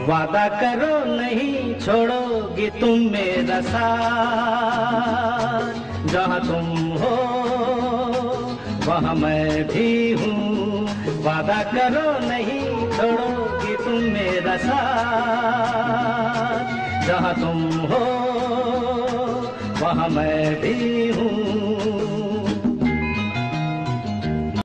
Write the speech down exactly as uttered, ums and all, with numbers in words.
वादा करो नहीं छोड़ोगी तुम मेरा साथ, जहाँ तुम हो वहाँ मैं भी हूँ। वादा करो नहीं छोड़ोगी तुम मेरा साथ, जहाँ तुम हो वहाँ मैं भी हूँ।